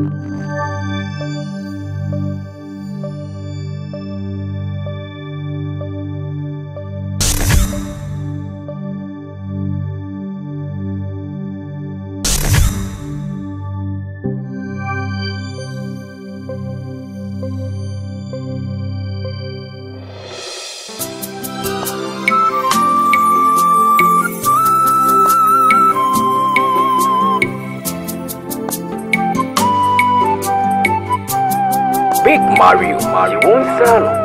Big Mario, you won't sell.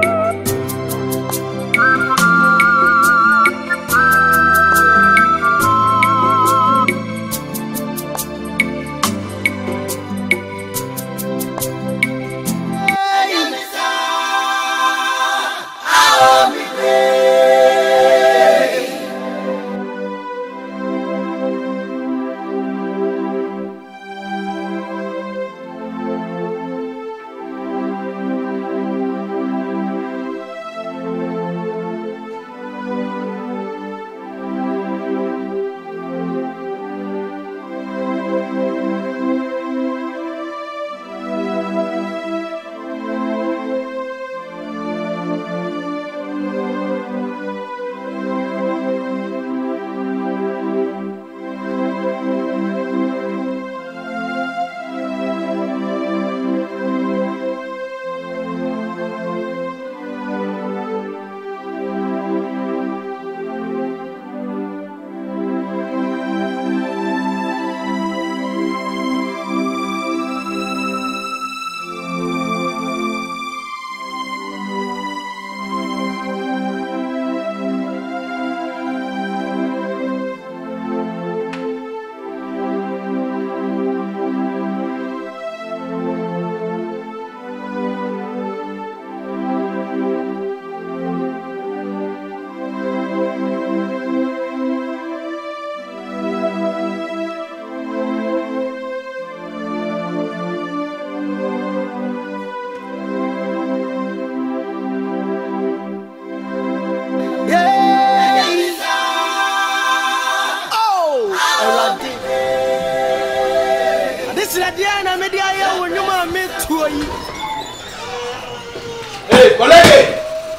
Hey, collègue!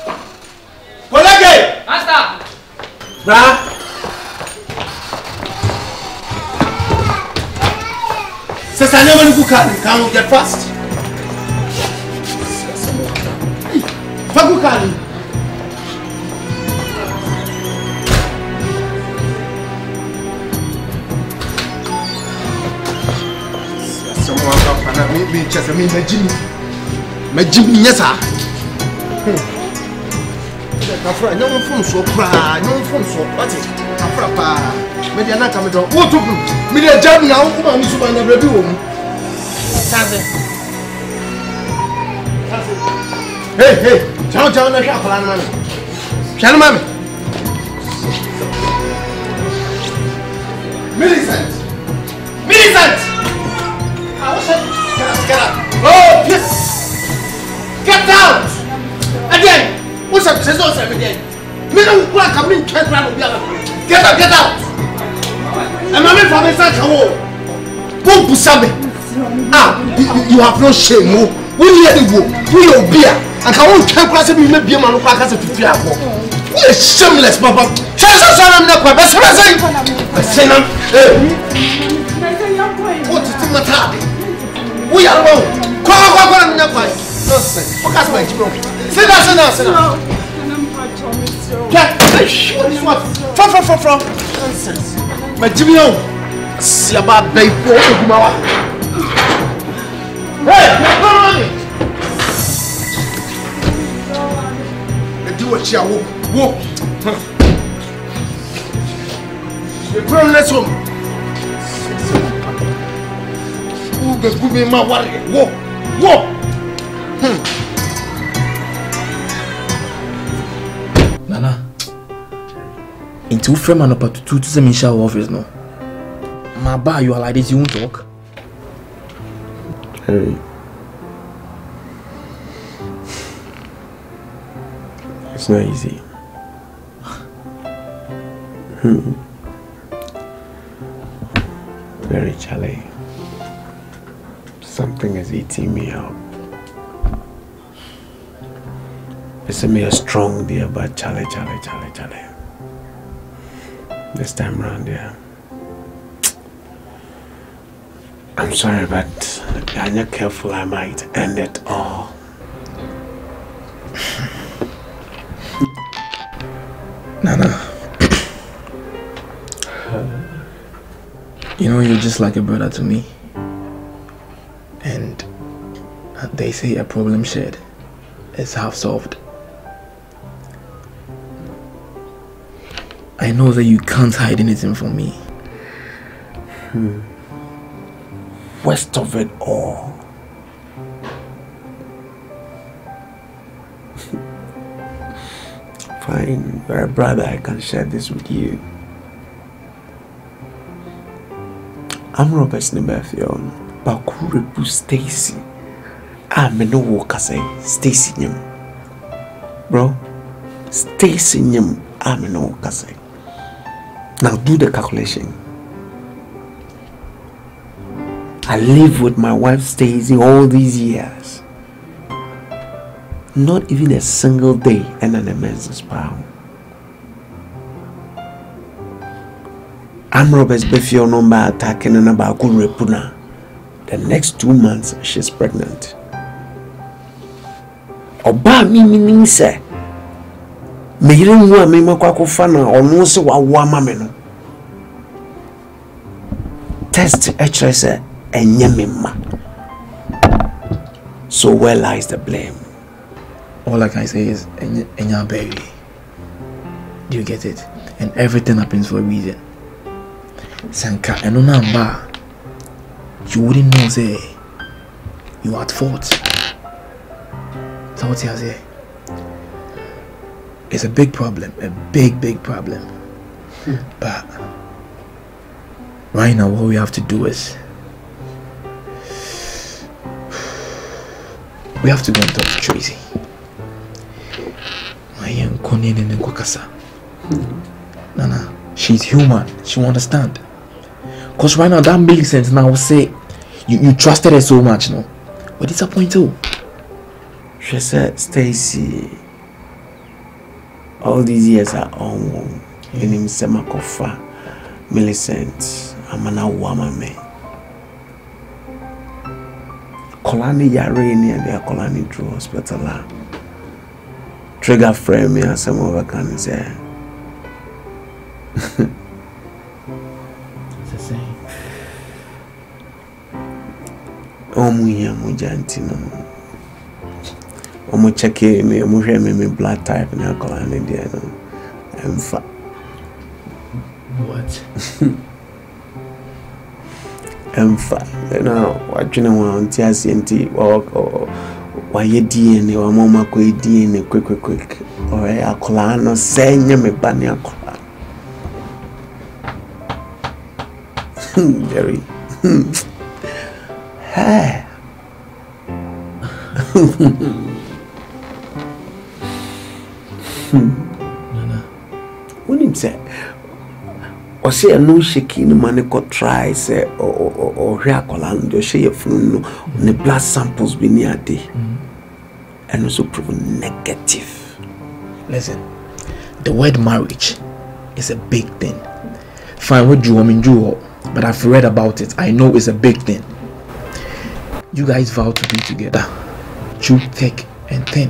Collègue! Master! Bra! C'est ça, never look at it. Can we get fast? Fagukali! Someone got me just a minute, Jimmy, yes, sir. Afra, no one from so cry, no one from so party. Afra, maybe I'm not coming down. What to do? Me, a job now, I'm to never do. Hey, John, I can't plan. Shall mammy? Millicent! I was get up. Oh, yes! Get out! Again! What's up? Says also again. Me don't want to come in. Can't run with the other. Get out! And my man from inside the wall. Won't be something. You have no shame. We hear the war. We your beer. And can we can't cross it? We may be a man who can't see to fear. We are shameless, Papa. Chances are I'm not quite. That's what I say. What is the matter? We are wrong. Come on, nonsense. Focus my children. Sit down. From. Nonsense. My Jimmy, see about baby. Hey, come on. Do what you walk. The grown lesson. Who the good me my warrior? Walk. Nana, into frame and up to two to the shower office no. My bar, you are like this, you won't talk. Henry, it's not easy. Very challenging. something is eating me up. It's a mere strong dear, but Charlie. This time around, yeah. I'm sorry, but if I'm not careful, I might end it all. Nana. You know, you're just like a brother to me. And they say a problem shared is half solved. I know that you can't hide anything from me. Worst of it all, fine, you're a brother, I can share this with you. I'm Robert Sneberfion, Bakuripu Stacy. I'm no walker say Stacy Nim. Bro, Stacy Nim, I'm no walker say. Now do the calculation. I live with my wife Stacy all these years. Not even a single day and an immense pound. I'm Robert's Befio number attacking and about good repuna. The next 2 months she's pregnant. Oba mi meaning say me yirin wa me makwako fana onu se wa mama no. Test HSA so where lies the blame? All I can say is Enya baby. Do you get it? And everything happens for a reason. Sanka and Onamba, you wouldn't know say you are at fault. So what you say? It's a big problem, a big problem. But right now what we have to do is we have to go and talk to Tracy. Nana, she's human. She will understand. Because right now that makes sense. Now I will say you trusted her so much, no? But disappointed too. She said, Stacy, all these years are on. In him Semakofa, Millicent, Amana Wamame. Kolani Yarini and their Kolani Drew Hospital. Trigger frame me and some of the can say. It's the same. Omuya Mujantino. Omu check me, me blood type and a Kolani dear. What? You know, what you know, on TSNT or why you DNA or Mama Quay DNA quick. Or a colano saying me banya cola. Jerry. Hey. Nana. When him say, or say a no shaking the money could try, say, or Riacolando, share from the blood samples be near day. And also proven negative. Listen, the word marriage is a big thing. Fine, what do you want me to do? But I've read about it. I know it's a big thing. You guys vow to be together, through thick and thin.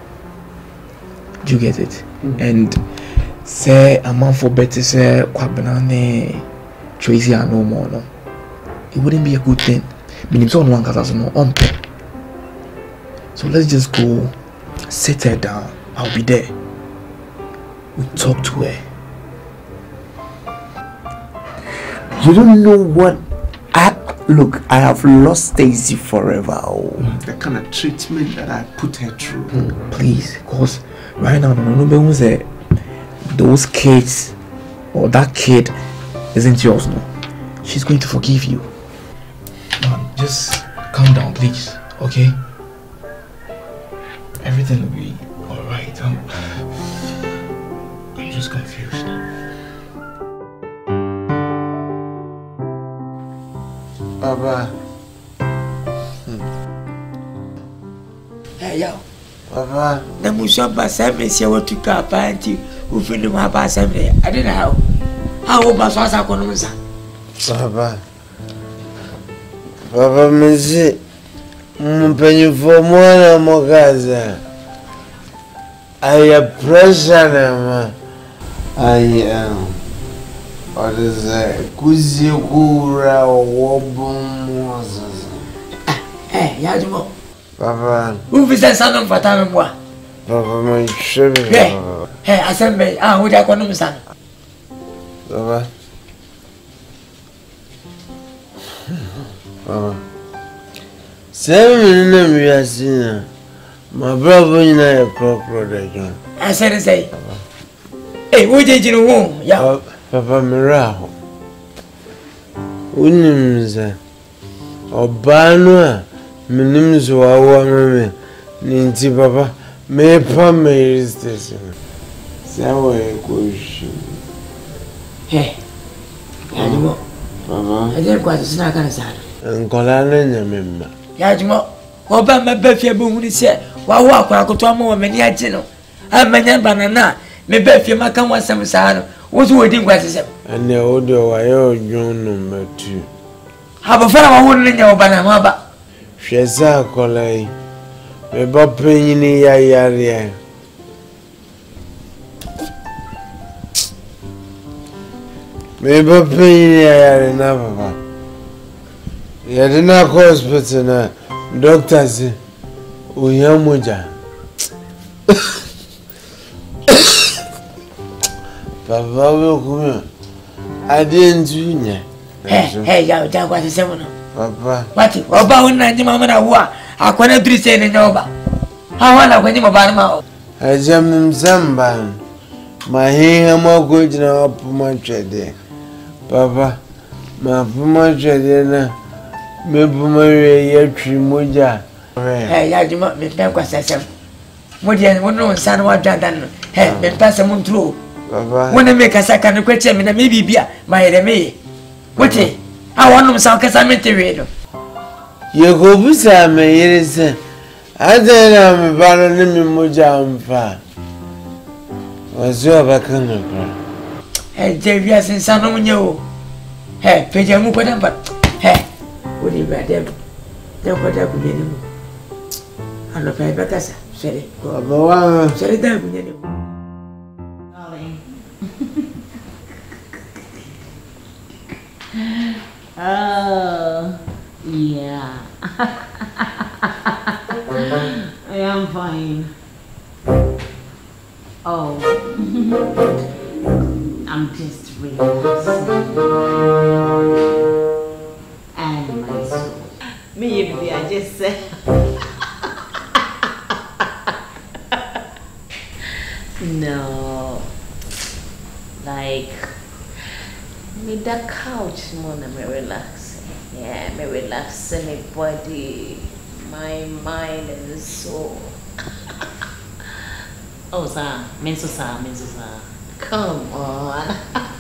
Do you get it? And say a month for better say Kwabanane Tracy are no more. No, it wouldn't be a good thing. Meaning so one cause no on. So let's just go sit her down. I'll be there. We talk to her. You don't know what look, I have lost Stacy forever. Oh, the kind of treatment that I put her through. Please, because right now no say those kids or that kid isn't yours, no. She's going to forgive you. Man, just calm down, please, okay? Everything will be alright. I'm just confused. Baba. Hey, yo. Papa. The Musamba Samis, you want to car party who feel my pass every day. I didn't know how old was I going to Papa. Papa, Missy, penny for more Mogaza. I appreciate I am. What is that? Kuzikura Wobum. Hey, Yajimo. Papa. Who visits San for time? Papa, my sugar. Hey, assembly. Ah, would I call him son? Papa. Papa. 7 minutes we are seeing. My brother and I are crocodile. I said, say, hey, what did you know? Yeah, Papa Miraho. Unimza. Obano, Minims wa mame. Ninti papa, me pa me station. Sawa question. hey, Yajimo. Papa. I didn't quite snack on his hand. Nkolana nyamemma. Yajimo, Oba Mabefia Boone said, while walk I could tell more many agino. I'm a banana, me Befia Macan was some sano. What's waiting what is it? And the audio I owe John number 2. Have a fellow wouldn't in your banana. Sheza kolai. Me bapeni ya yari. Me bapeni ya yari na papa. Yadina ko hospital na doctor si uyamuja. Papa we kuma adin junya. Hey, ya jagwa se semono. Papa. Wati, oba wonna ndi mama na wa. Akwana drise ne nyoba. Ha wala kwenye mabana ma. Ajam mzamba. Mahiha moko jina wapuma chede. Papa, mapuma chede na mepuma yetwi moja. Hey, ya juma me pe kwa sesem. Modi en wono nsan wa dwandan no. Hey, me pasa mun tro. Papa. Wona me kasa kan ko che me na me bibia, ma yere me. Wote, a wonu nsan kasa me tewe no. Yekobusa me yerese. Adena me balo ni mi moja mfa. Wazo bakanga pra. Hey, Javia sensan no nye o. Hey, peja mu ko damba. Hey, wodi ba dem. Dem ko da ku nyeni mu. Ano pe ba kasa. Sere. Papa wa. Sere da ku nyeni mu. Oh, yeah. I am fine. Oh, I'm just relaxing. And my soul. Me, I just said. No. Like, with the couch more than me relaxing. Yeah, me relaxing my body, my mind and soul. Oh, sir, menso. Come on.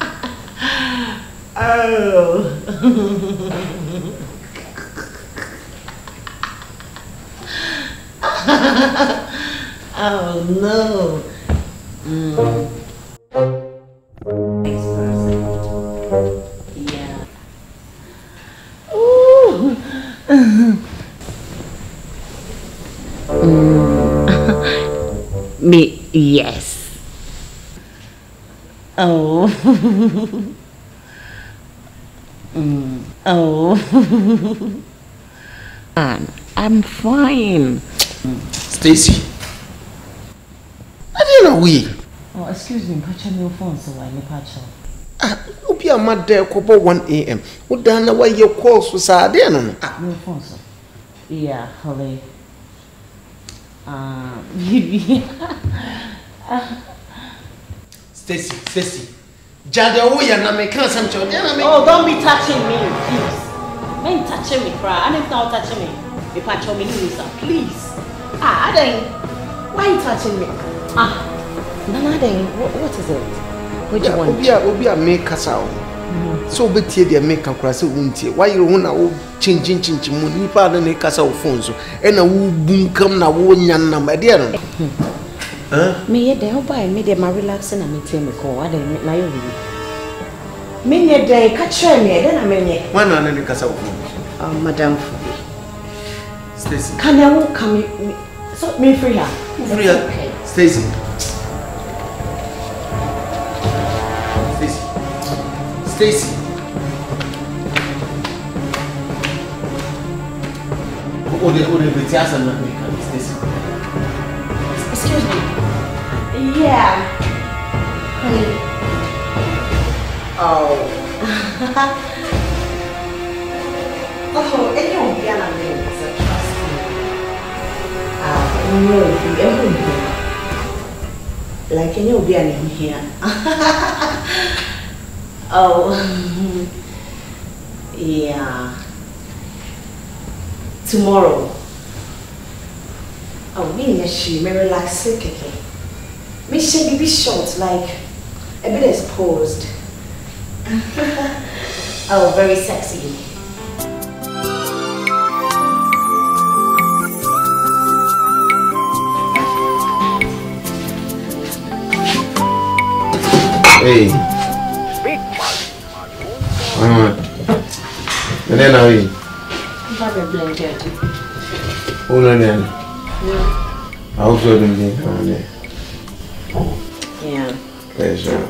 Oh. Oh no. Next person. Yeah. Ooh. Me, yes. Oh. Oh. I'm fine. Stacy. I didn't know we. Oh, excuse me, patch on your phone so I may patch on. You'll be a mad day, 1 a.m. What done away your calls for Saturday? Your phone, sir. Yeah, Holly. Stacy. Jade, oh, yeah, now make some children. Oh, don't be touching me, please. Men touching me, cry. I didn't know touching me. You patch on me, please. I didn't. Why are you touching me? Nana, what is it? Which one? Obi a make us out. So be tie dey make akura say wuntie. Why you hu na wo chinching mu nipa na kasa wo phone so. E na wo bunkam na wo nyan na ma dey no. Me ye dey oba me dey ma relax na me tie me ko. Ade na yo bi. Me ye dey ka chere me dey na me nye. Wan na kasa wo phone. Madam Stacy. Can I walk come so me free her. Free her. Okay. Stacy. Stacy. Oh, the Betiasa not me, Stacy. Excuse me. Yeah. Honey. Oh. Oh, and you won't be an amazing, so trust me. No, if you ever be like any will be an in here. Oh, yeah. Tomorrow. Oh, me and she may relax okay. Me she be short, like a bit exposed. Oh, very sexy. Hey. And then how are you? Probably blanket. Oh, no, no. I also don't think I'm there. Yeah. Pleasure.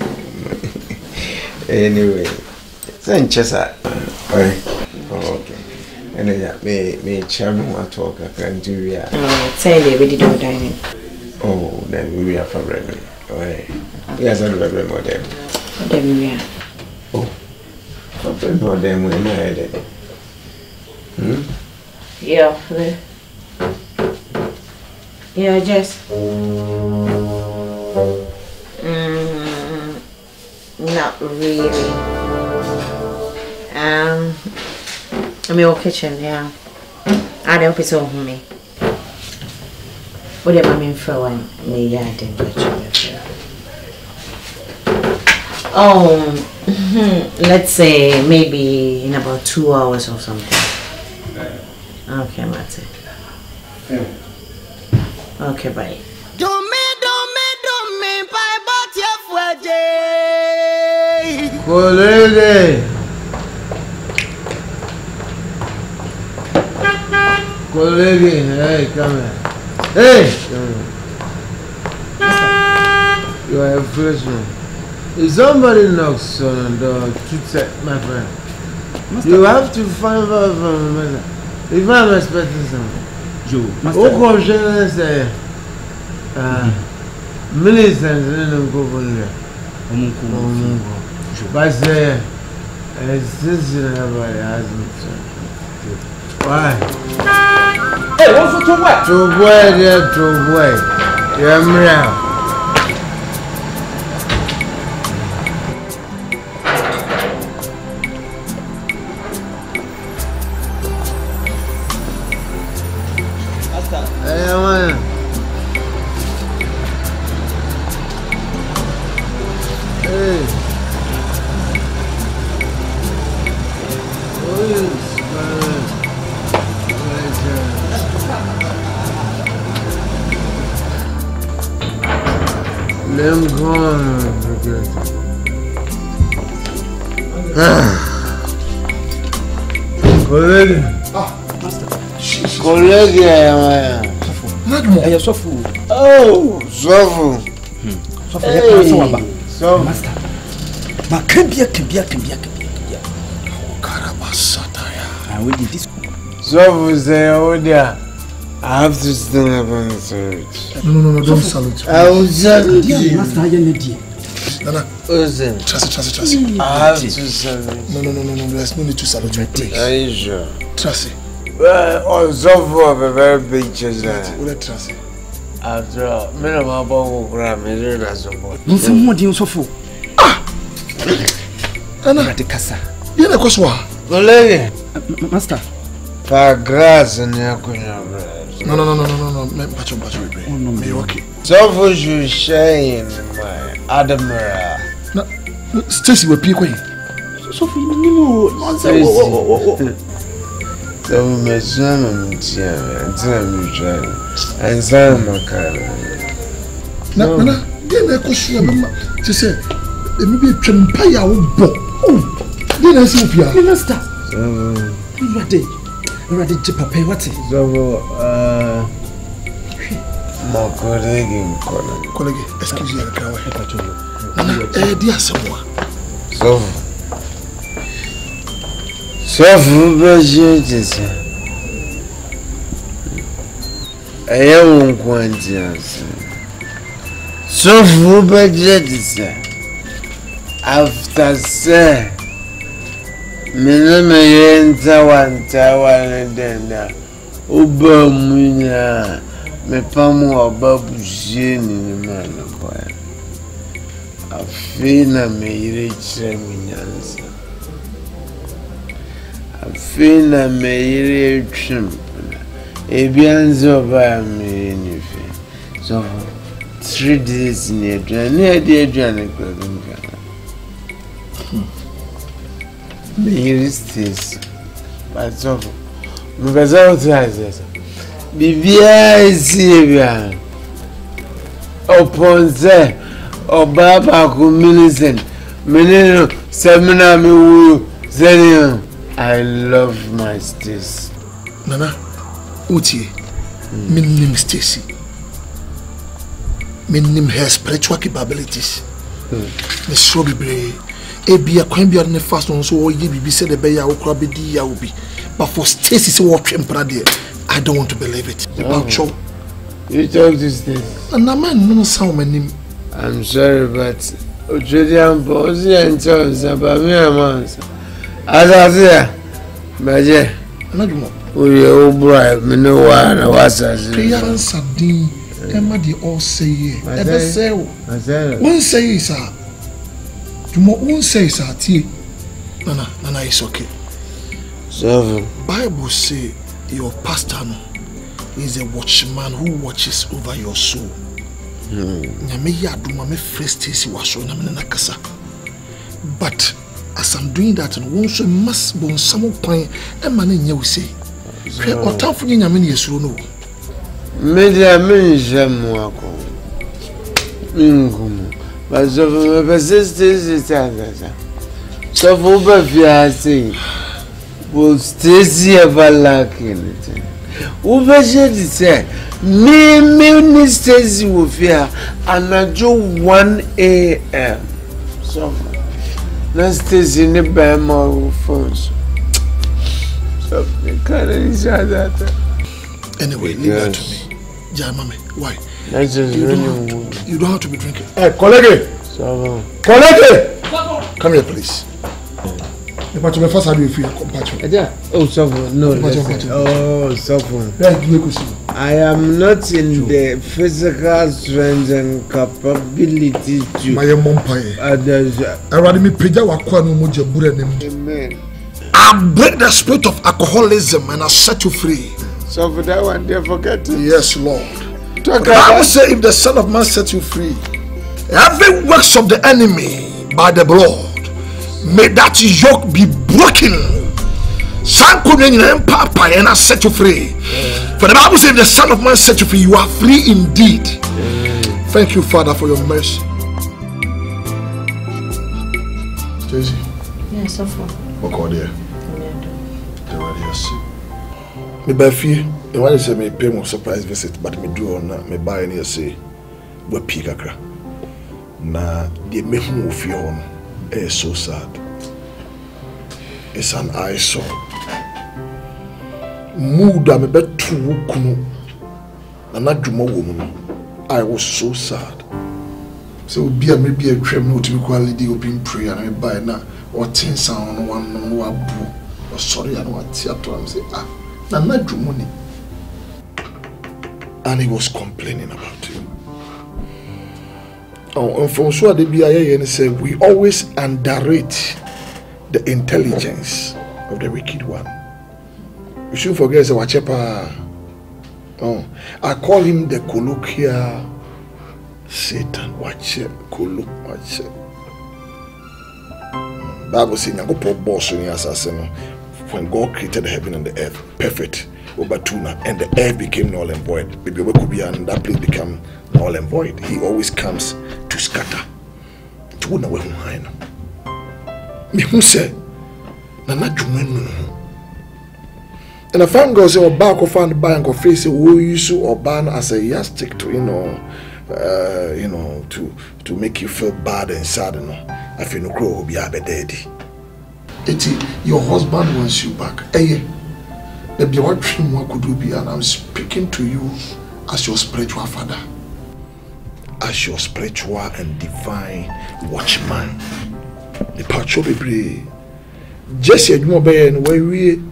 Anyway, send Chesa. Okay. And then, me chairman want to talk. I can't do it. Say they already don't dining. Oh, then we are for bread. Yes, I'm very more them. Oh, something for them when I had it. Yeah. Yeah, just. Not really. I'm in your kitchen, yeah. I don't put on me. What am I mean for when me? Yeah, I didn't put you. Oh, let's say maybe in about 2 hours or something. Okay, Mate. Okay, bye. Do me, bye, but you for Colleague, hey, come here. Hey, come here. You are a freshman. If somebody knocks on the door, shoot my friend. You have to find out from the matter. If I'm expecting something. Joe, Master. What question say? Millicent didn't go for there. But say, since everybody has me. Why? Hey, what's for 2 boy? 2 boy, there, 2 boy. You're around. Them gone. Colleague. Colleague, Hey, Sofu. oh, Sofu. Sofu, Master. Ma kembia. Karabasataya. I will do this. Sofu say, oh dear, I have to stand up on the church. No, don't salute. I will salute you. Master, I need Nana, Listen, trust. I have to salute. No, there's no need to salute you, please. Are you sure? Trust it. Oh, Sofu of a very big church now. Trust it. After all, me no ma bo gram, me do na support. No say mo din Sofu. Nana, de kasa. you na kwaswa. Colleague, Master. pa grass and yakunya bread. No, me pacho pray. Oh, no, me okay. Sofu should shine my admiral. No, Stacy will pick away. Sophie, no nonsense. So my son and try and son my car. Na dey ko so me ti say emi bi twempa ya wo bo. Oh, dey na si ofia. Minister. Ready to papa what is? So my colleague, excuse me, dear someone. So budget I am quantities. So budget after say me enter one and then Uber Munya me pamu ababu jeni man boy. Afina me reach minyansa. Afina me reach ebianzo ba me nife. So 3 days near the me stays. But so me bezawo tries. Bibia isibia. Oponze Obaba ku Millicent. Menino seminar me wu Zenion. I love my Stacy. Nana, Uti, minim Stacy. Minim her spiritual capabilities. Miss Robbie Ebia Quambia ne fast on so ye be said the beya or crabby ya will be. But for Stacy so what I don't want to believe it. About you talk to Stacy. And a man no sound my name. I'm sorry, but Australian Posy and Charles about me a month. As I say, Major, we all bribe me no one was as Prayer Sardine, Emma the all say, ever say, one say, sir. You won't say, sir, tea. Nana is okay. So, Bible say your pastor is a watchman who watches over your soul. But as I'm doing that, and once must be some point, and man in you say, or town for you, I mean, yes, no. Media Minjamwako. But so persistence is answer. So for Bafia say, will Stacy ever lack anything? Uber said, me Stacy will fear and I do 1 a.m. So let's Stacy in the Bama phones. So they can't that. Anyway, leave that to me. Yeah, mommy, why? That's just you don't have to be drinking. Hey, colleague! Colleague! Come here, please. But you first how do you feel compassion? Oh, someone. No, oh, someone. I am not in the physical strength and capability to. My mumpire. I rather me preja wakwanu moja bure nemu. Amen. I break the spirit of alcoholism and I set you free. So for that one, they forget it. Yes, Lord. Talk the Bible says, if the Son of Man set you free, every works of the enemy by the blood, may that yoke be broken. And I set you free. For the Bible says, if the Son of Man set you free, you are free indeed. Thank you, Father, for your mercy. Stacy. Yes, so far. What called there? Me buy fee. The one say me pay more surprise visit, but me do on me buy any say we pick akra. Na the me who feel on is so sad. It's an eyesore. Mood me bet two kunu. Na na dwuma woman. I was so sad. So be maybe a trem no to be quality open prayer and me buy na or 10 sound one no abu. Or sorry I know what theater I'm say na na dwuma. And he was complaining about you. Oh, and from so the BIA said we always underrate the intelligence of the wicked one. You shouldn't forget the Wachepa. Oh, I call him the colloquial Satan. Watch it, Bible says nyankopon boss ni asase no when God created the heaven and the earth perfect over tuna and the earth became null and void. Baby we could be and that place become null and void. He always comes to scatter. Tuna we hwan no. Me hu say na dwuma no. And I found God say Oba found by and go face we use Oba as a yardstick to to make you feel bad and sad I feel no crow be a daddy. Your husband wants you back. Hey, baby, what dream one could do be, and I'm speaking to you as your spiritual father, as your spiritual and divine watchman. The patrol be Jesse Mobe and where we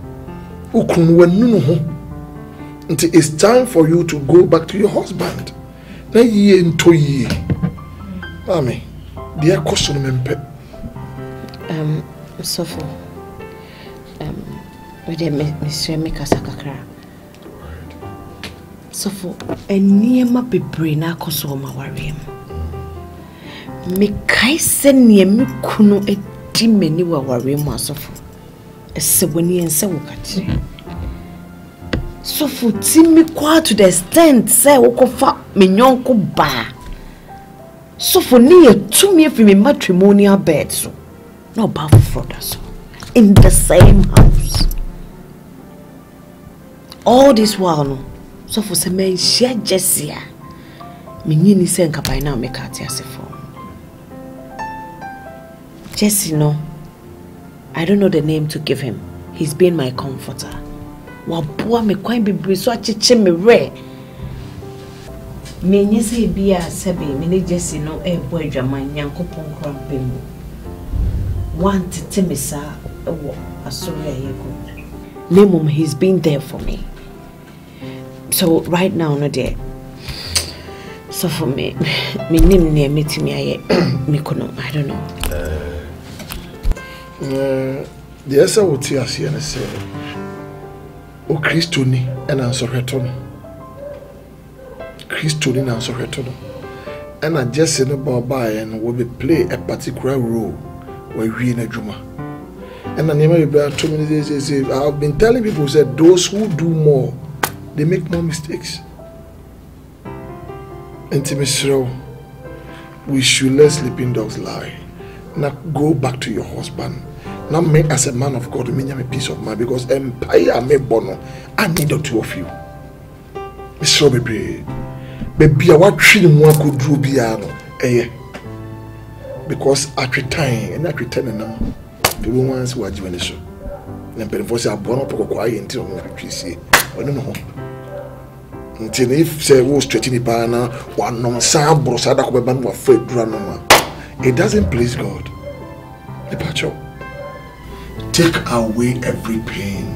it's time for you to go back to your husband. Na ye into ye. Mami, dear question mempe. Sofo. Wede Mr. Mikasa kakra. Sofo, eniema bebre na akoso ma warem. Me kai se ne me kunu edi meni wa warem asofo. Eseboni ense wokati. Sofo timi kwa to the extent say wokofa me nyonko ba. Sofo ni yetumi efi me matrimonial bed so. No about fraud in the same house. All this while no. Sofo se me share Jessia. Me nyini se nka by now make ati asefo. Jesse no. I don't know the name to give him. He's been my comforter. Waboa me kwan bebre so acheche me re. Me nyese bia sebe me ne Jesse no ebo adwaman Nyankopon krampemu. Want to timisa wo asori ayeko. Nemum he's been there for me. So right now no there. So for me nim ne metimi aye me kono I don't know. The esa woti ase na say o Kristo ni na ansɔhwɛtɔ no Kristo ni na ansɔhwɛtɔ no and I just say no baba and we play a particular role where we in a juma and I never be too many days I've been telling people that those who do more they make more mistakes. Intimacy, we should let sleeping dogs lie. Now go back to your husband. Now me as a man of God, me have a peace of mind because empire me bono. I need the two of you. Mr. Baby, baby, what treat more could do piano? Because at the time and at the time now, people once were doing the show. Then people say I born up quiet until we see. I don't know. Until if say we straighten the banner, one no sound brosada ko be ban wa afraid drama. It doesn't please God. Departure. Take away every pain.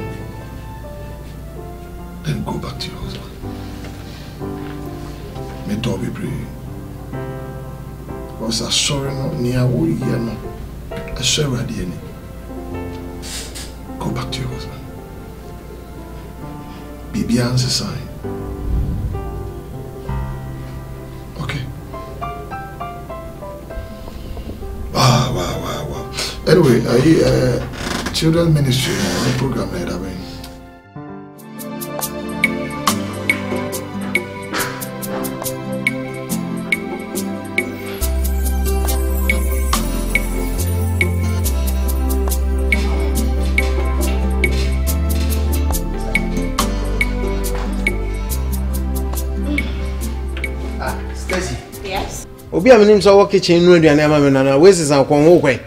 Then go back to your husband. May God be praying. Because I'm sorry no near we no. I sorry at the end. Go back to your husband. Baby answer sign. Okay. Wow. Anyway, children ministry program like that. Stacy. Yes. Obi am nim so work kitchen no aduane ama me na we sisan kwon ho kwen.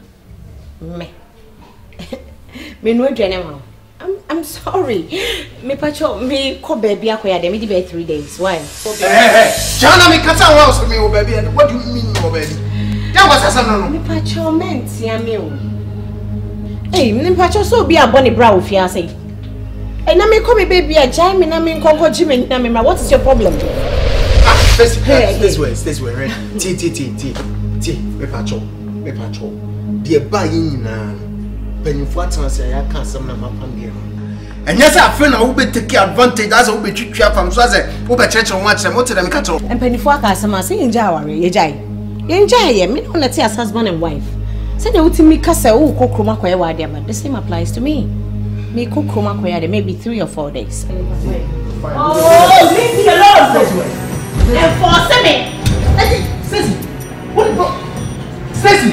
Me no aduane ma. I'm sorry. Me pacho me ko baby akoya dem di be 3 days. Why? Jana me kasa wa so me o baby and what do you mean o baby? That was asa no. Me pacho mentia me o. Hey, me pacho so bi abone bra wo fia say. Hey, na me ko me baby a jai me na me nkonko ji me na me ma. What is your problem? This way, right? T. Me pacho. The buy nyina. Penifo atanse ya kan sam na mapam de no. And yes, I feel now we take advantage as we be twitwa fam so as we be church on watch mo tell them catch up. And penifo aka sam say nja aware ye jai. Ye nja ye me no let as husband and wife. Say the ultimate kasa who cook chroma kwaya wadi, but the same applies to me. Me cook chroma kwaya maybe 3 or 4 days. Oh, leave me alone! Enforce me! Stacy! What bro? Stacy!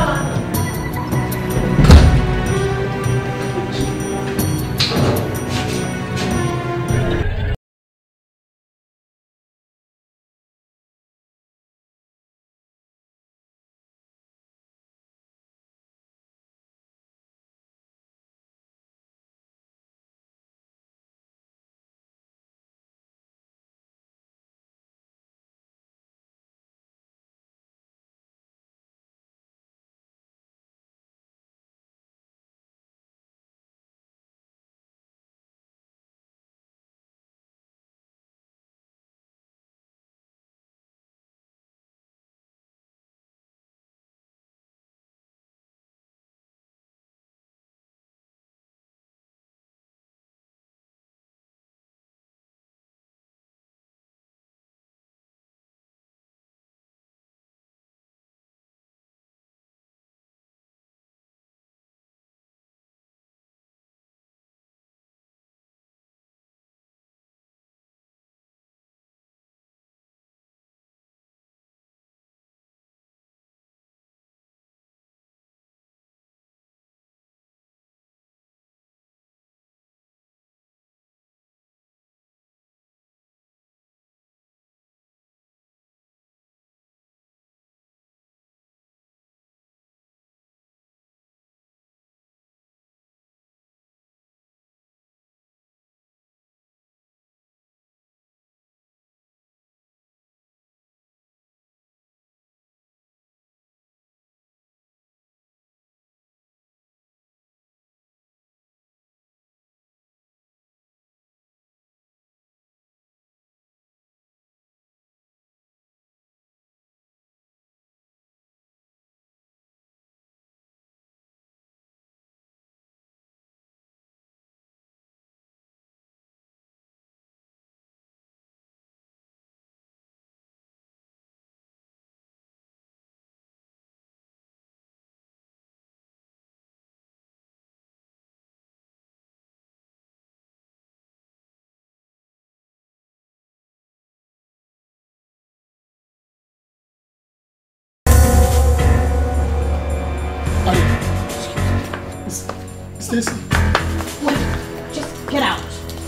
Stacy. Wait, just get out.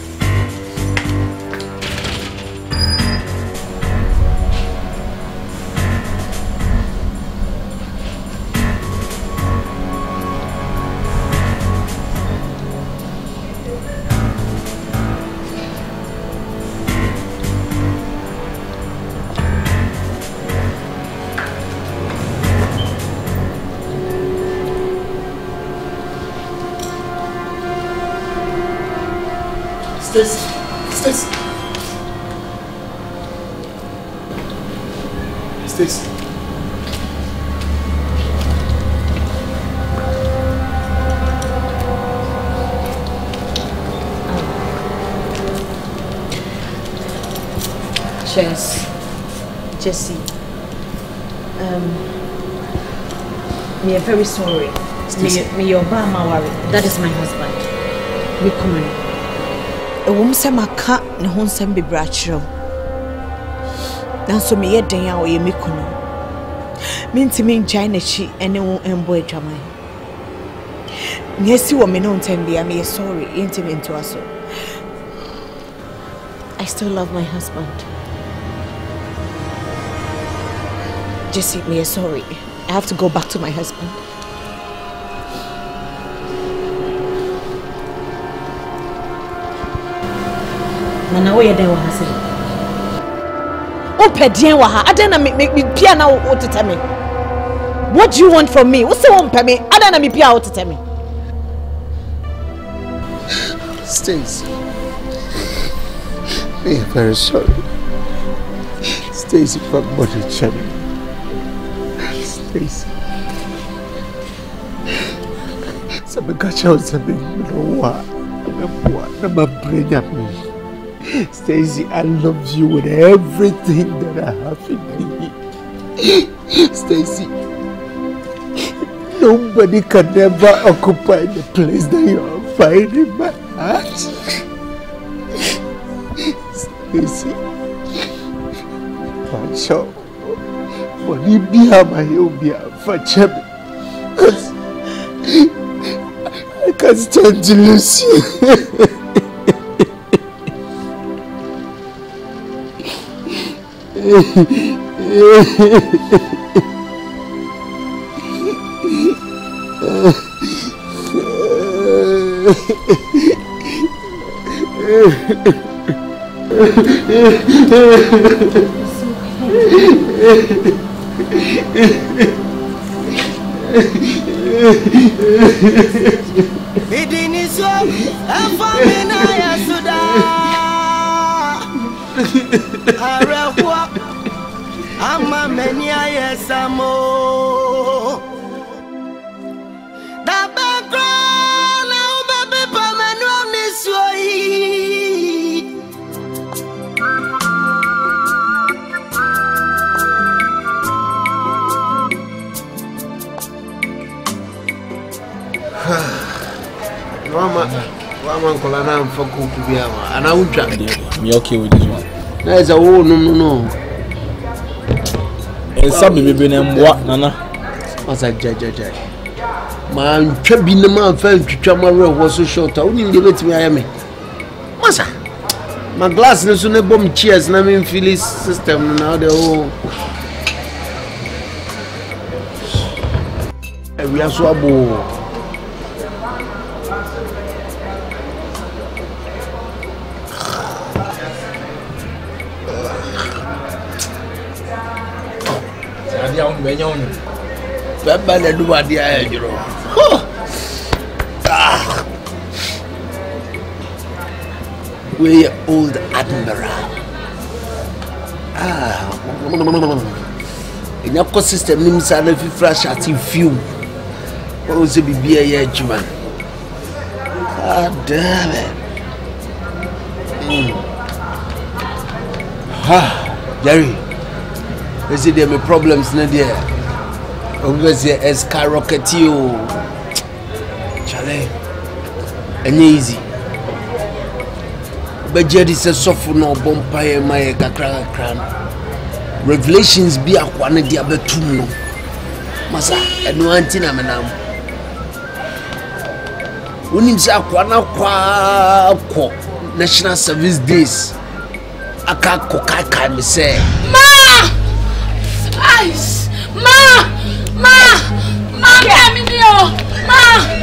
Stacy. Stacy. Stacy. Cheers. Jesse. We are very sorry. Me your Obama worry. That is my husband. We come in. A woman say my cat ne hon sem be brachro. Dan so me yeden ya o ye me kunu. Me ntimi njan na chi ene wo embo adwaman. Nyesi wo me no ntem bia me sorry intimi into aso. I still love my husband. Jesse, me sorry. I have to go back to my husband. Nana, where you there? What say? Oh, pedien waha. Adana me pia na what to tell me. What do you want from me? What's the one pe me? Adana me pia what to tell me. Stacy, we are very sorry. Stacy, from body channel. Stacy. Some catch out something. No what? Never bring up me. Stacy, I love you with everything that I have in me. Stacy, Nobody can never occupy the place that you are finding in my heart. Stacy, Pancho, but you be for Chemi, because I can't stand to lose you. And I won't try. Me okay with this one. There's a no. It's something we've been in what, Nana? What's a judge? Man, Chubby the man fell to Chamara was so short. I wouldn't give it to me. I am. Massa, my glass is on a bomb cheers, and I'm in Philly's system now. The whole we are so bored. Baba do what the air, you know. We old admiral. In your ecosystem, names are every flash at you few. What was it be a year, man? Ah, damn it. Jerry. You see, there are problems in there. Obviously, it's skyrocket you. Charlie, and easy. But Jerry says, "Soft no bumpire, my cran. Revelations be a one of the other two. Massa, and no antina manam. When him say, National Service Days. I can't cook, I can't say. Ice! Ma! Come in here! Ma!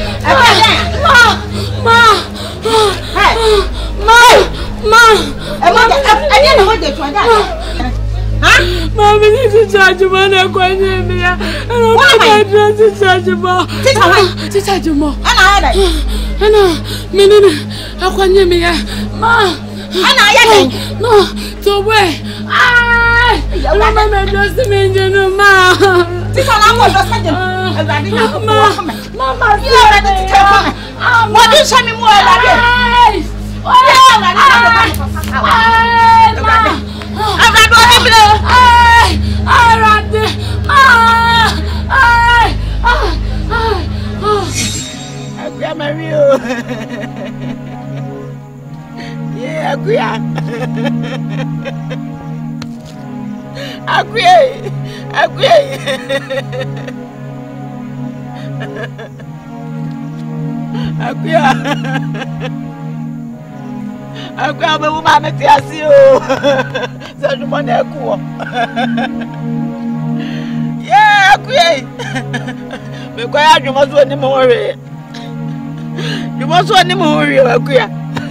I didn't know what they tried. Mommy, this is such a man. I'm going to be here. I don't know why this is such a man. This is such a man. I know. I'm going to be here. Ma! No, to where? Mama, just a minute, ma. This one I was just Mama, you are ready to tell me. What do you show me more like it? Agua, meu mama te assim, só de boneco. Yeah, agua. Me conha de uma sua nem morrer. De uma sua nem morrer, agua.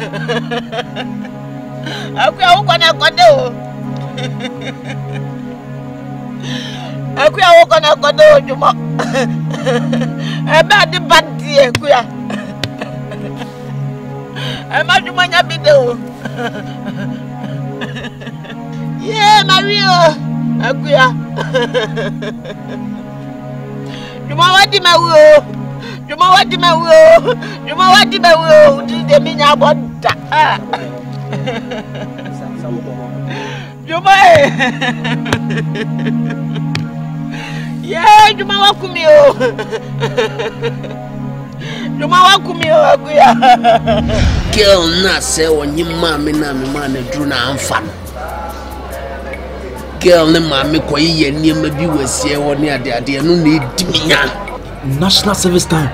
Agua, o quando acordou. Agua, o quando acordou de uma. É bad de batia, agua. I'm not doing my video. Yeah, Mario. Aguya. You want to my will. You want to my will. You want to my will. Did they mean I want that? You may. Yeah, Juma wakumio. Juma wakumio akuya. Girl na say when you mommy na me man drew na amfa. Girl ne mommy kwa ye niam bi wasie wo ne ade no na ediminya. National service time.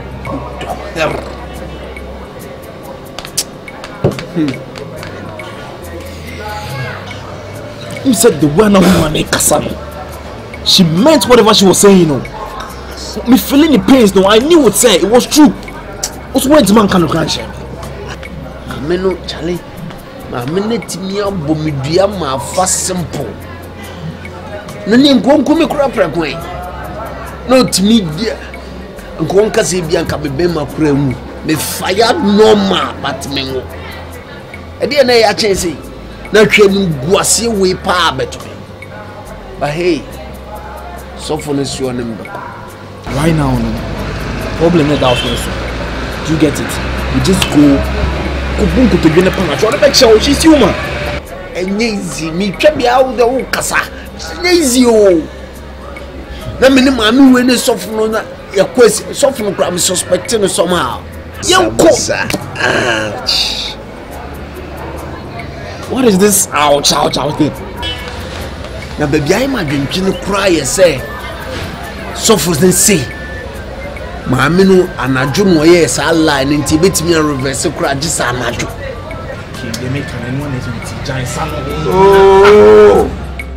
Who said the word of woman Kassan? She meant whatever she was saying, you know. Me feeling the pains, no, I knew what say it was true. What's words man can crash? Me no Charlie. Ma me net me abomidua ma fa simple. No ni nkonko me kura prekwan. No timi dia. Nkonka se bia nka bebe ma kura mu. Me fire normal but me ngo. E dia na ya chense. Na twem guase we pa beto. But hey, so for this you on right now, no problem is that also. Do you get it? You just go kubunku to gene pana. Try to make sure she's human. Easy, me twa bia wo de kasa. Easy o. Na me ni ma me we ne soft no na ya kwesi soft no kra me suspecting somehow. Yanko. Ouch. What is this ouch thing? Na baby I madwentwe no kra ye say soft no say maame no anadwo no ye sa line nti betimi reverse kra gisa anadwo. They make anyone is with giant son. Oh.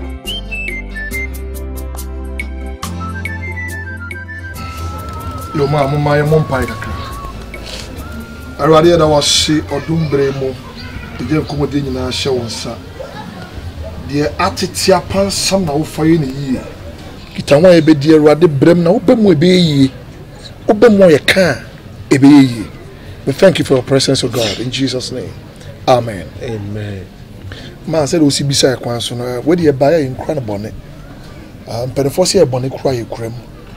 Yo ma mama ye mompai kakra. Arwade da wahye odumbre mu. Eje komode nyina hye wonsa. De atetia pansam na wo faye ne yie. Kitanwa ye be de arwade brem na wo be mu ebe yie. Wo be mu ye ka ebe yie. We thank you for your presence, O God, in Jesus' name. Amen. Amen. Man said o si bisa kwan so no we de ba ya nkra ne bone. Penefo se e bone kura ye kuram.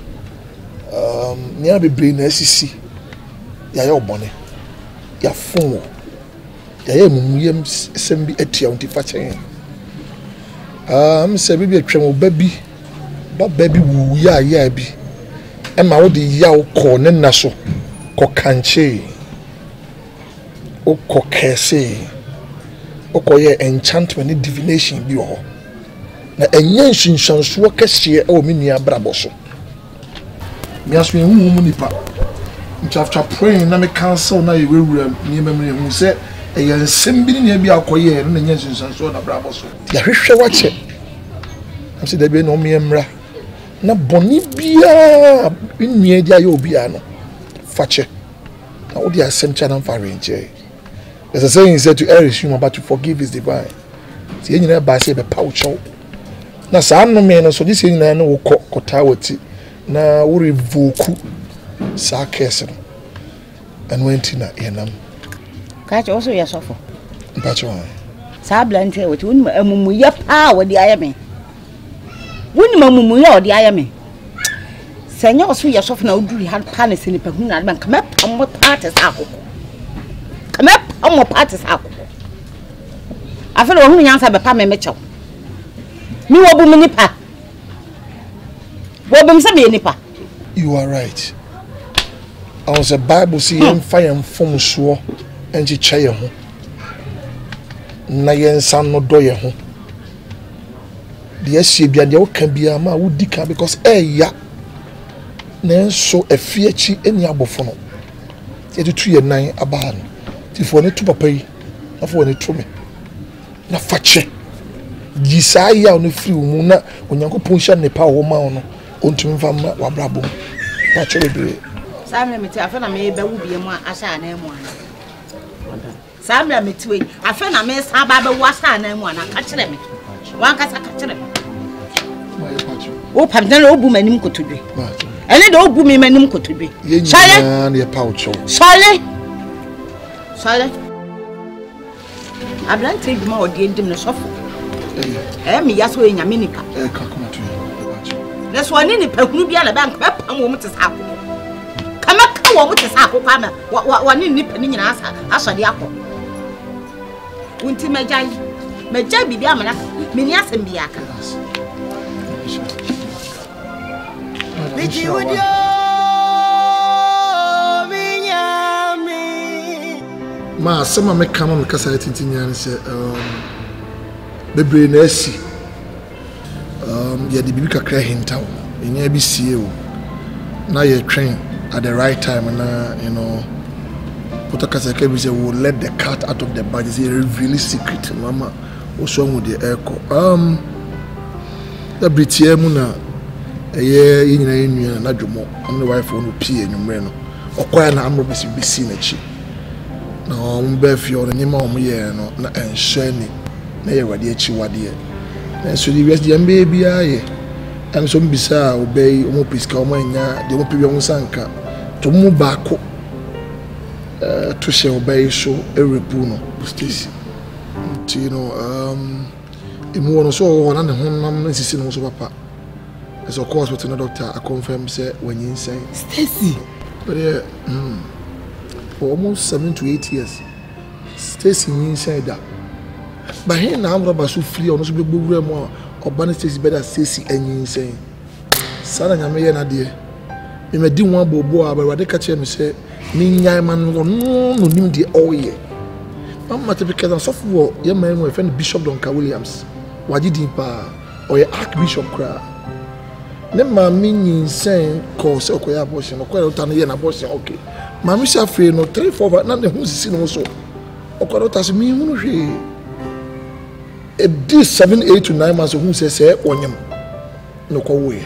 Nia bebre na asisi. Ya ye obone. Ya fon. Ya ye mumuyem sembi etia ontifa chen. Se bibi atwem obabi. Ba baby wu ya bi. E ma wo de ya wo ko ne na so. Ko kanche. O ko kese. O ko ye enchantment divination bi ho. Na enye nshinshanso kese e o menia brabo so. Me aso hu mu nipa. After praying na me cancel na ye wewura ni memre hu se e ye nsem bi ne bi akoye no nya nshinshanso na brabo so. Ya hwehwe wache. Am se da bi no me emra. Na boni bia nwie dia ye obi ano. Fache. Na odi asem cha na fa renche. There's a saying said to err is human but to forgive is divine. See you ba say be paucho. Na sa no me no so this you na no wo kota wati na wo revoke sa case no. And went na yenam. Ka cho so ya sofo. Mpacho. Sa blante wati woni amumu ya pa wo di ayame. Woni mamumu ya wo di ayame. Senya oso ya sofo na oduri ha pa na senipa hu na ban kama pam party sa akoko. Kama pam party sa akoko. Afelo wo hu nyansa be pa me mechew. Mi wo bu mi nipa. Wo bem se be nipa. You are right. I was a Bible see fire and form so and ji chaye ho. Na yen san no doye ho. De asie bia de wo kan bia ma wo dika because ya na so afiechi eni abofo no. Ye tutu ye nan aba no. Ti fo ne tu papa yi. Na fo ne tu me. Na fache. Gisa ya no free mu na onyankopon hia ne pa wo ma no. Ontumi fa ma wa brabo. Pa chere be. Samle meti afa na me be wo bia mu asha na emu ana. Samle meti we afa na me sa ba be wo asha na emu ana ka chere me. Wan ka sa ka chere me. Wo pam na wo bu manim kotodwe. Ene de wo bu mi manim kotodwe. Sale na ye paucho. Sale. Ablante djuma odi endim no sofo. Me yaso enyame nika. Ka kuma to you. Na so ani ni pakunu bia na bank pam wo mutesa akoko. Kama ka wo mutesa akoko ama wani ni pani nyina asode akọ. Unti meja bibia amana meni asem bia ka. Ma sama me kama me kasa tintinya ne se bebre na asi ya di bibi kakra hintaw enya bi sie o na ye train at the right time na you know put a kasa ke bi say will let the cat out of the bag is a really secret mama o so mu de echo da britie mu na eye yinyina yenu na dwomo on the wife on pie enumre no okwaya na amro bisi na chi na ombe fio ni ma omuye no na enhwani na ye wade achi wade na so di west yambe bia ye an so mbisa obey omo piska omo nya de omo pibi omo sanka to mu baako to she obey so erepu no Stacy you know imu wono so wona ne honam na sisi no so papa as of course with the doctor I confirm say when you say Stacy but for almost 7 to 8 years Stacy inside that but here now I'm about to free on so be more urban Stacy better Stacy any insane sana nyame ye na de me medi one bobo abawade ka che me say ni nyan man no nim de all year mama te because so for ye man we friend Bishop Donka Williams waji din pa or ye Archbishop kra ne ma mi insane cause okoya abortion okoya utano ye na abortion okay mami sha free no 3-4 na ne hu sisi no so okoya utase mi hu no hwe e di 7 8 to 9 months hu say onyem no ko we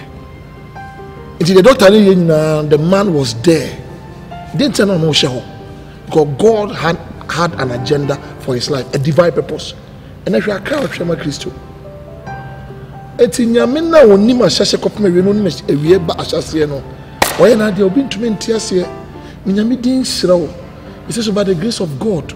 it the doctor the man was there didn't tell no show because God had an agenda for his life, a divine purpose, and if you are called Shema Christo etinyame na woni ma hyehye kopema we no ni ewie ba ahyase no oye na de obi ntumi ntiase nyame din sirawo it says by the grace of God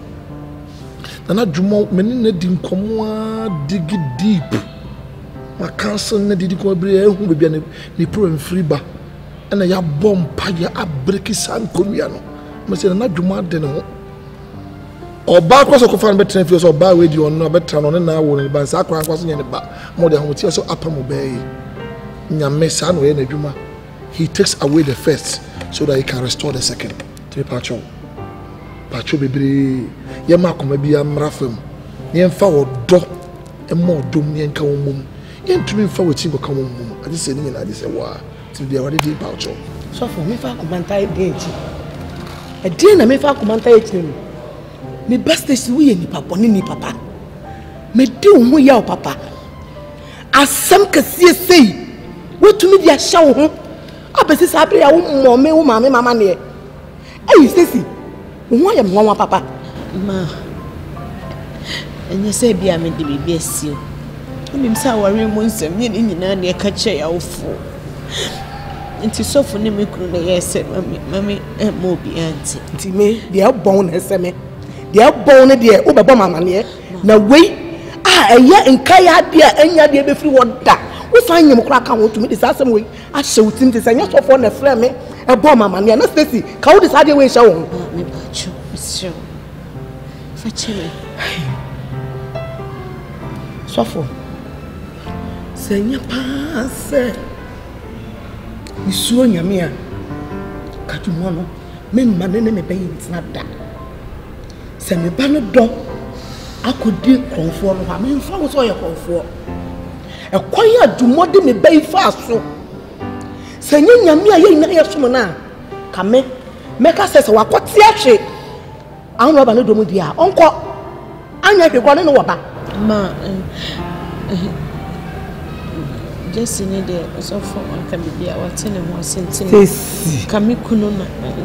na dwumo meni na di nkomo dig deep ma cancel na di ko bre ehu bebia ni problem free ba na ya bompa ya abreki san konua no ma se na dwumo ade no oba kwaso ko fan betre fi so oba we di ono betra no na wo ne ba sa akwa kwaso nye ne ba mo de ho tie so apamo ba yi nyame sa no ye na dwuma he takes away the first so that he can restore the second to pacho bebre ye ma koma bi amra fam ne mfa wodo e mo dom ne nka wo mum ye ntumi mfa wo tingo ka wo mum ade se ni na ade se wa ti de awade di pacho so for me fa komanta e de ti e de na me fa komanta e ti no me best is we ni papa ni papa me de wo ya o papa asem kase sei wetumi dia hya wo ho abesi sabre ya wo mo me wo mama mama ne eh Stacy wo ya mo wa papa ma enye se bia me de bibi asio onim sa ware mo nsem ni nyina ne ka che ya ofo nti sofo ne me kru na yese mami mo bi anti nti me dia bon na seme dia bon ne dia wo bebo mama ne na wei eye nkai adea anya de be free woda wo san nyem kra ka wo tumi de sasem wei a hye wutim te sanya sofo na frɛ me e bo mama ne na Stacy ka wo de sade wei hye wo me pacho monsieur fachime sofo sanya paase isuo nyame a katumo no me mane ne me bayi ntina da se me ba no do akodi konfo no ha me mfa wo so ye konfo e kwaya dumo de me bayi fa so sanya nyame a ye ina ye som na ka me ka se wakoti ahwe an roba no do mu dia onko anya hwe ne no woba ma just need the so for can be a what in more sentiment kami kuno na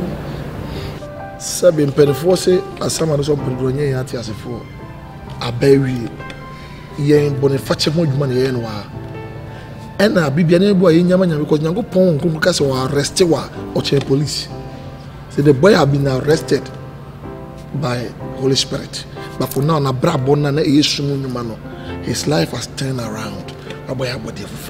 sabe mpelefo se asama no so mpelonye ya ati asefo abawi yen boniface mo dwuma ne yen wa ena bibia na ebu ayi nyama nyama because Nyankopon nkunku ka se wa arrest wa oche police say the boy have been arrested by Holy Spirit but for now na brabo na yesu mu nyuma no his life has turned around aboy abodi fufu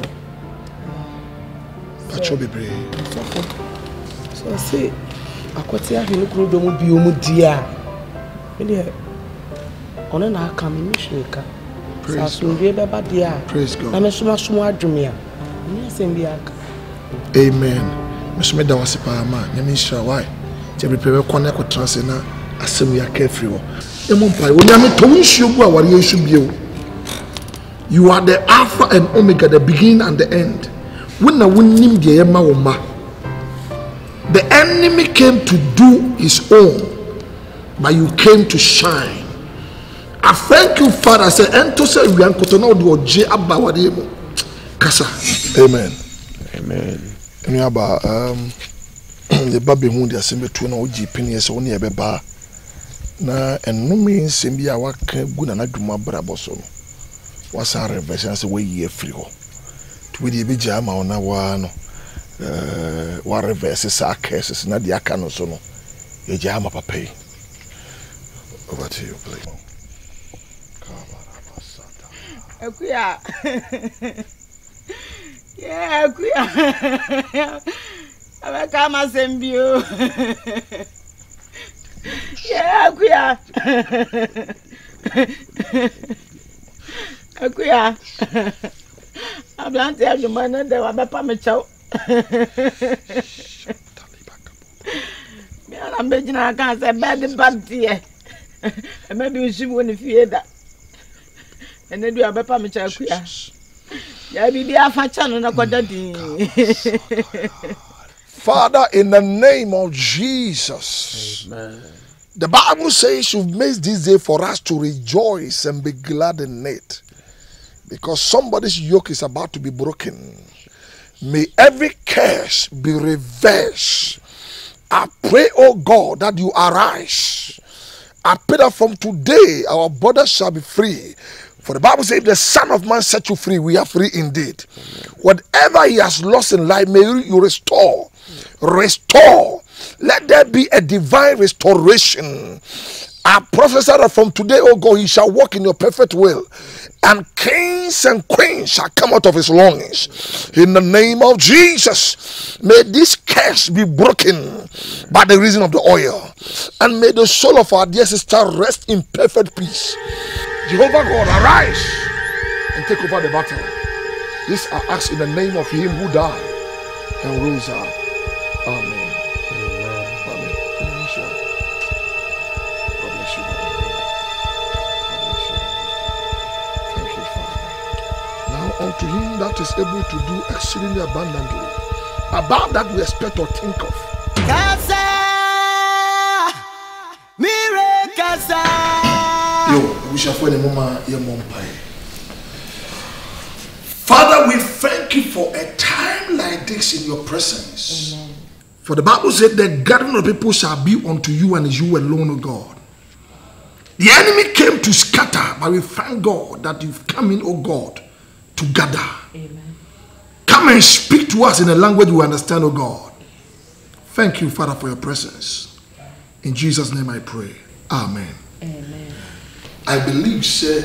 pacho bebre so say akwati ahwe no kuro do mu bi o mu dia ele ona na aka me nhweka sa so ndwe beba dia praise God na me soma adwumia ni asem bi aka Amen. Miss Meda was a man, Yamisha, why? Jebby Pewe Connect with Transena, Assembly carefree. Emumpai, when you meet Towinshu, what you should be. You are the Alpha and Omega, the beginning and the end. When I win him, the Emma, the enemy came to do his own, but you came to shine. I thank you, Father. I say, "Ento say we ankoto na odi oje abawade mu." Kasa. Amen. Amen. Eni aba the baby hu dia sembe tu na oji pini se woni ebeba. Na enumi nsem bia waka gu na nadwuma brabo so no. Wasa reversion say we ye free ho. To we dey beja ma ona wa no. Wa reverse sa cases na dia ka no so no. Ye ja ma papa yi. Over to you, please. Akuya. Yeah, akuya. Aba kama sembio. Yeah, akuya. Akuya. Ablante ajumana de wa bepa me chao. Me ana mbejina kan se bad party. Maybe we should win if you that. And then do a bepa me chao akuya. Ya bibi afa chano na kodadi. Father, in the name of Jesus, amen. The Bible says you've made this day for us to rejoice and be glad in it, because somebody's yoke is about to be broken. May every curse be reversed. I pray, oh God, that you arise. I pray that from today our borders shall be free. For the Bible says, if the Son of Man set you free, we are free indeed. Amen. Whatever he has lost in life, may you restore. Restore. Let there be a divine restoration. I prophesy that from today, oh God, he shall walk in your perfect will, and kings and queens shall come out of his loins. In the name of Jesus, may this curse be broken by the reason of the oil, and may the soul of our dear sister rest in perfect peace. Jehovah God, arise and take over the battle. This I ask in the name of him who died and rose up. Amen. Amen. Amen. God bless you. God bless you. Thank you, Father. Now unto him that is able to do exceedingly abundantly, above that we expect or think of. Casa, mire casa. Yo, we shall find a moment here, Father, we thank you for a time like this in your presence. Amen. For the Bible said the gathering of people shall be unto you and you alone, O God. The enemy came to scatter, but we thank God that you've come in, O God, to gather. Amen. Come and speak to us in a language we understand, O God. Thank you, Father, for your presence. In Jesus' name I pray. Amen. Amen. I believe, say,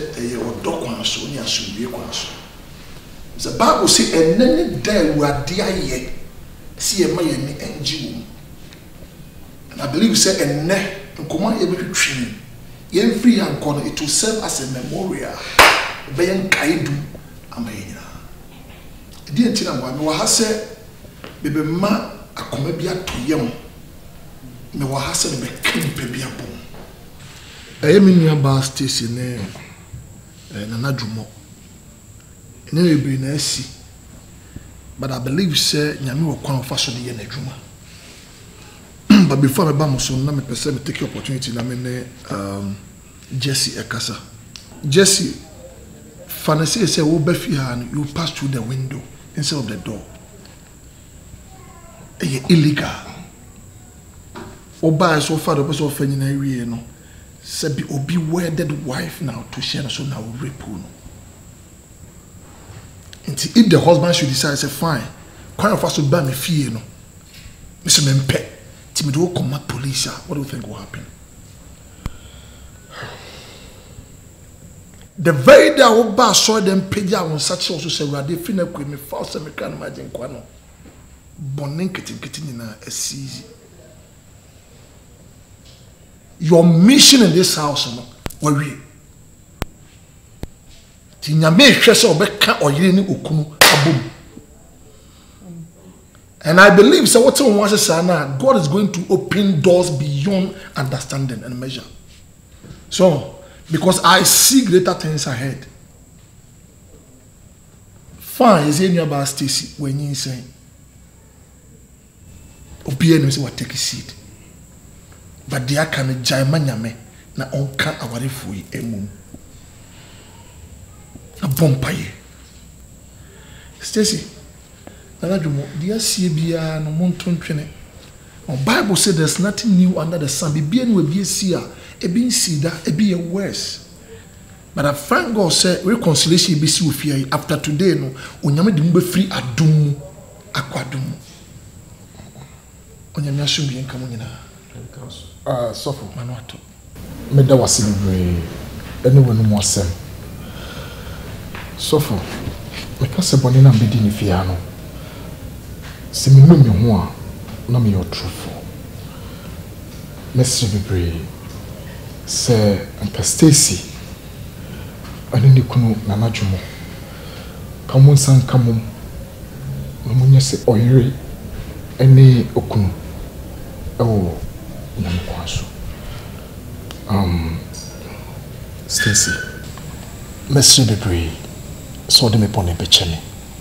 the Bible says, and then there were dear yet, see a man and Jew. And I believe, say, and ne, and command every tree, yen free and corner, it will serve as a memorial. Bayan Kaidu, Amaya. The dear Tina, one has said, Baby Ma, a comebia to young. Me wa hasa me kin pebia bom. Emi nua ba station na nadwumo. Ene ebi na asi. But I believe say nyame wo kwan fa so de ye nadwuma. But before me ba mo so na me pese me take opportunity na me ne Jesse Ekasa. Jesse fancy say wo ba fi ha you pass through the window instead of the door. Illegal. Oba so far the person of any area no. Say be obi wedded wife now to share so now rape no. Until if the husband should decide say fine, quite of us to buy me fear no. Mr. Mempe, Timmy do come at police. What do you think will happen? The very day Oba saw them pay on such also say we are they feel like me false me can imagine kwano. Bonin kitting na a season. Your mission in this house, no, worry. Tinyame hwese obeka oyire ni okunu abom. And I believe so what God is going to open doors beyond understanding and measure. So, because I see greater things ahead. Fine, is in your bar Stacy when you say Obiano say what take a seat. But there can a jaimanyame na onka aware fui emu. A bompaye. Stacy, Nanajumo, dear Sibia no monton twene. The Bible said there's nothing new under the sun. Bibian will be a seer, a being cedar, a be a worse. But I thank God said reconciliation be see with you after today. No, Onyame de mbe free adum akwadum. Onyame asum bi nka mo nyina. Sofo Manuato. Meda wase bebre ene wonu mo asem. Sofo, me ka se boni na mbedi ni fia no. Se me no me ho a na me yo truthful. Message bebre se Uncle Stacy anini kunu Nanajumo kamun san kamum no munye se oyire ene okunu ewo nyamkwaso Stacy Message bebre so de me pone pechene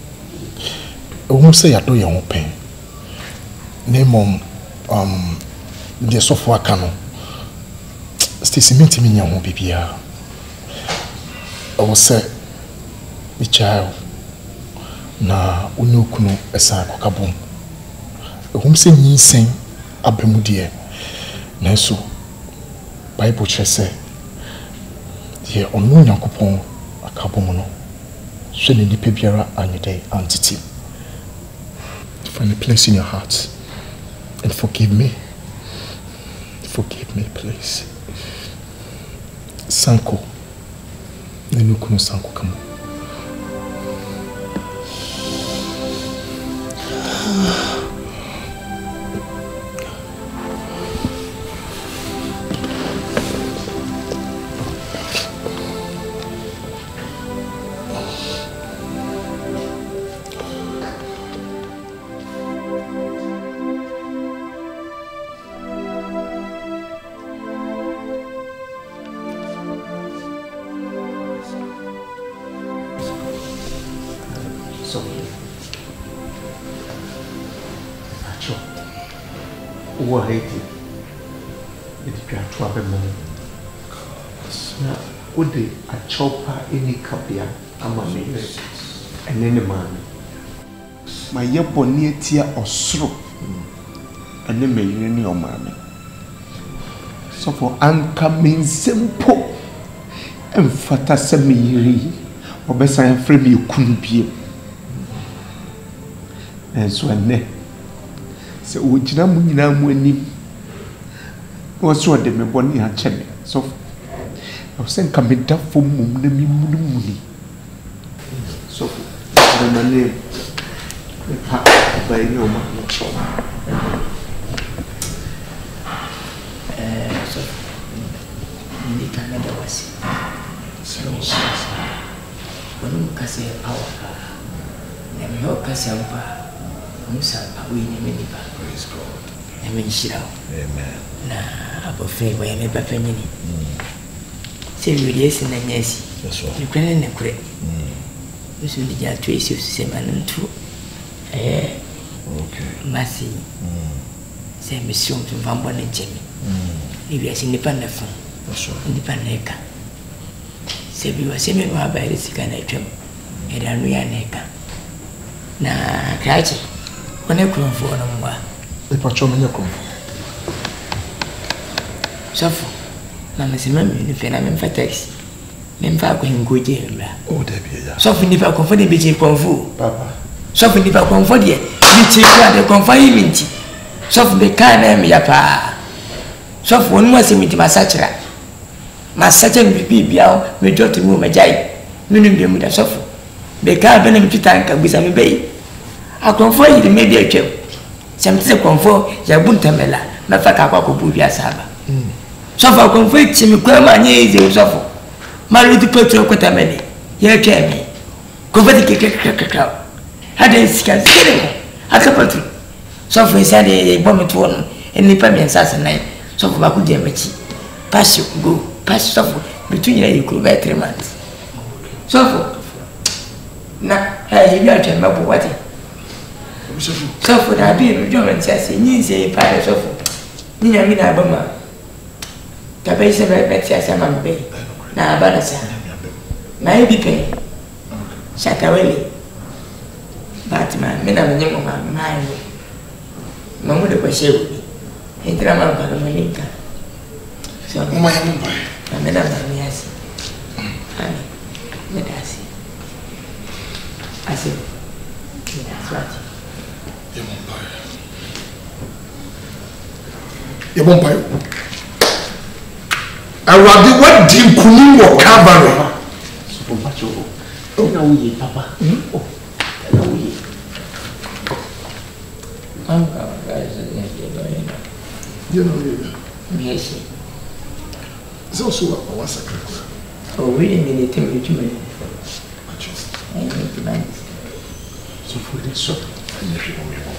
o say ya do ye ho pen ne mom de sofo aka no Stacy minti minya ho bibia I was say the child na unukunu esa kwakabom ehum se nyinsen abemudie na so Bible chese ye onu Nyankopon akabom no hwe ne nipa biara anyede entity find a place in your heart and forgive me please Sanko Nenu kuno sanko kamo. Ode a chopa any kapia amame and any man. My yeponi tia osro and then me your mammy. So for uncoming simple and fata semi or best I am free you couldn't be. And so ne so would you know when what's what they may bonny and chemi so I was saying, come down for mummy. So, the name by your man. So, in the Canada was so when you can say our name your Casampa, Musa, we name any praise God. I mean, she out. Amen. Nah, about favor, I never penny. Say yes and yes. That's right. You can in a crate. You should be just trace you same and two. Okay. Massy. Say Miss Young to Van Bonnet Jimmy. If you are independent from. That's right. Independent. Say you are semi by the second item. And I know your neck. Nah, catch it. When I come for no more. The patrol in your come. Suffer. Mama se mami ni fena memfa taxi memfa ko ngoje mra o da bia so fini pa ko fodi be che konfu papa so fini pa konfu de ni che kwa de konfu yi minti so fu be kana me ya pa so fu onu ase minti masachira bi bia me joti mu majai minu bi mu da so fu be ka be na mtuta nka gbisa me bei akonfu yi de me bi atwem semtse konfu ya buntamela na faka kwa ko bu bia saba Suffer conflict me kwama nyezi suffer. Maruti petro kwata meni. Ye twemi. Conflict kekekekeka. Hada sika zikere. Akapatu. So for said a bomb to one, and the permanent assassinate. So for Baku Demachi. Pass you, go, pass yourself between you could buy 3 months. So for now, you are to remember what it. So for that, being German says, you say, Pilot of Nina Mina Boma. Cabeza Betty as a man bay. Now, Banasa. Maybe pay. Shatawelli. But my Mina name of my mind. Mamma was you. In drama by Malinka. So, my madam, yes. Let us see. I said, that's right. You won't buy. I rather what did Kunu or Cavalry? So much over. Oh, no, ye, Papa. Oh, no, ye. You know, yes. It's also a secret. Oh, wait a minute, tell me to me. So for this shop, I never know me.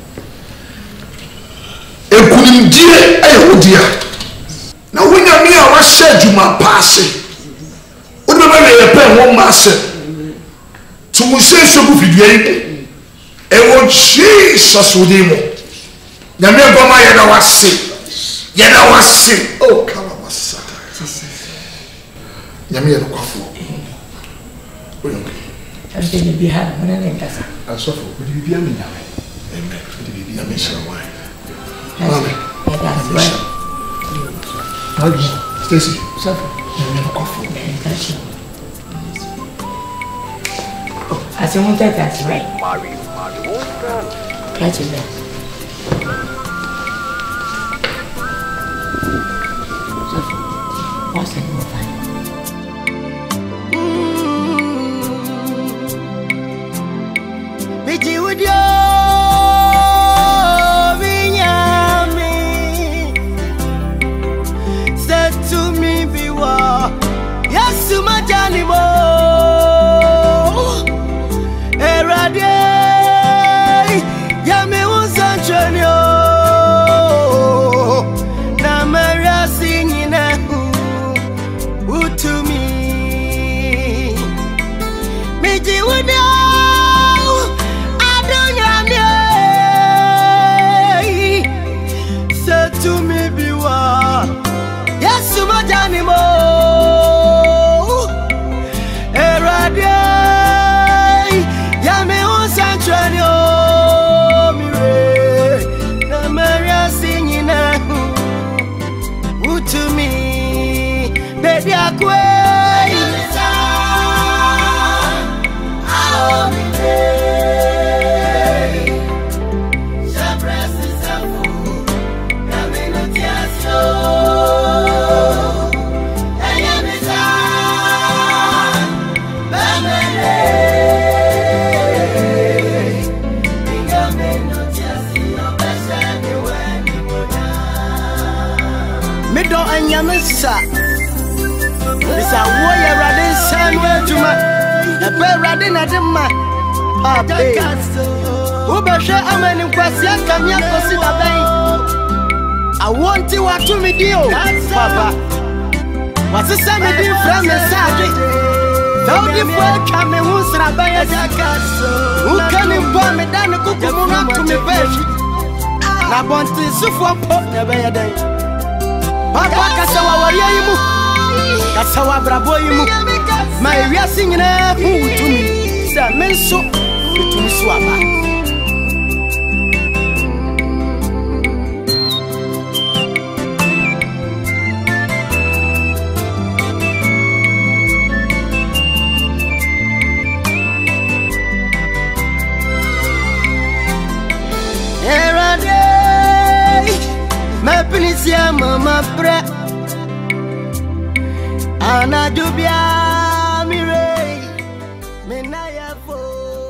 Ekunim die ayodia na wonya me a wa hye adwuma paase wode be be ye pen wo ma se tumu se so bu fidie yi e wo Jesus wodimo na me goma ye na wase oh kala wasata nyame ye no kwafo oyo ante ni bi ha mona ne nkasa asofo wode bi bia me nyame amen wode bi bia me shira wa Amen. Stacy, suffer. I said, one that's right. Catch it there. Suffer. What's that more fine? Bitchy with you. Yes, my Johnny Mo. Erade, Yami was Antonio. Na Maria singing who to me. Miji would know. I don't know. Said to me, be what? Yes, my Johnny Mo. This a warrior radin sanwe juma. E be radin adema. Abe. Ube she ameni kwasi akamia kosi babai. I want you to me dio. Papa. Wasi se me di from message. Now the boy come who srabaya zakaso. Who can inform me dan kukumuna to me beji. Na bonti sufu pop na be yadai. Papa kasawa wariya yimu. Kasawa brabo yimu. Ma ewia singina hu to me. Sa menso to me swaba. Mapenisia mama bra Ana dubia mire Menaya fo